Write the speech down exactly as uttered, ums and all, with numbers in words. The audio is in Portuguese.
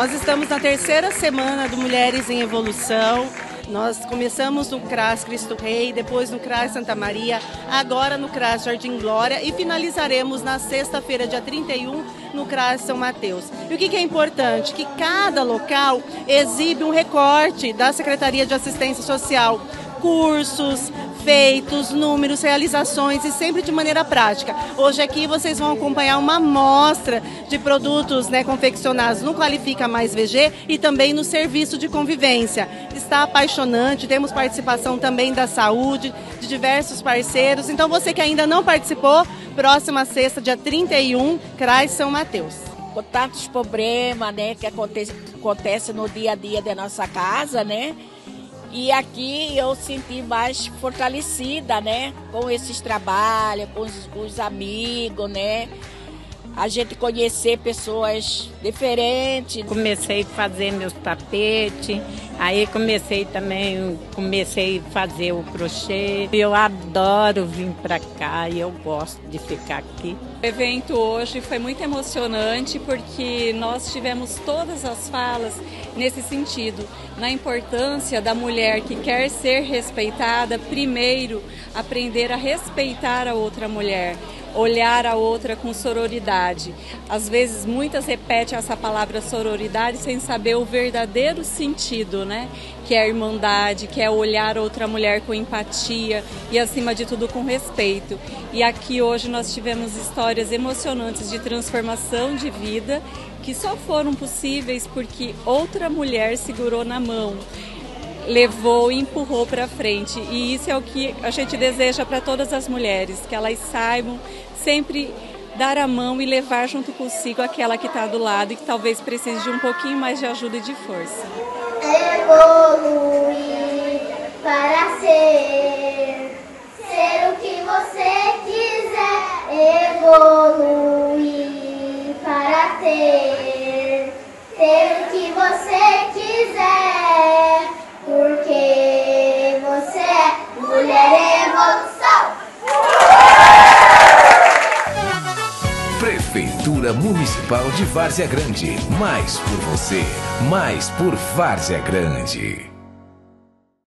Nós estamos na terceira semana do Mulheres em Evolução. Nós começamos no CRAS Cristo Rei, depois no CRAS Santa Maria, agora no CRAS Jardim Glória e finalizaremos na sexta-feira, dia trinta e um, no CRAS São Mateus. E o que que é importante? Que cada local exibe um recorte da Secretaria de Assistência Social, cursos, feitos, números, realizações e sempre de maneira prática. Hoje aqui vocês vão acompanhar uma amostra de produtos, né, confeccionados no Qualifica Mais V G e também no serviço de convivência. Está apaixonante, temos participação também da saúde, de diversos parceiros. Então você que ainda não participou, próxima sexta, dia trinta e um, CRAS São Mateus. Com tantos problemas, né, que acontece, acontece no dia a dia da nossa casa, né? E aqui eu senti mais fortalecida, né? Com esses trabalhos, com os, com os amigos, né? A gente conhecer pessoas diferentes. Comecei a fazer meus tapetes, aí comecei também, comecei a fazer o crochê. Eu adoro vir para cá e eu gosto de ficar aqui. O evento hoje foi muito emocionante porque nós tivemos todas as falas nesse sentido, na importância da mulher que quer ser respeitada, primeiro aprender a respeitar a outra mulher, olhar a outra com sororidade. Às vezes muitas repetem essa palavra sororidade sem saber o verdadeiro sentido, né? Que é a irmandade, que é olhar outra mulher com empatia e acima de tudo com respeito. E aqui hoje nós tivemos histórias emocionantes de transformação de vida que só foram possíveis porque outra mulher segurou na mão, levou e empurrou para frente. E isso é o que a gente deseja para todas as mulheres, que elas saibam sempre dar a mão e levar junto consigo aquela que está do lado e que talvez precise de um pouquinho mais de ajuda e de força. Evoluir para ser, ser o que você quiser. Evoluir para ter, ter o que você quiser. Porque você é mulher evolução. Prefeitura Municipal de Várzea Grande. Mais por você, mais por Várzea Grande.